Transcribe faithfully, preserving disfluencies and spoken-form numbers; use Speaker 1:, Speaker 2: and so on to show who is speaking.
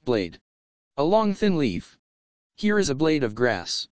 Speaker 1: Blade. A long thin leaf. Here is a blade of grass.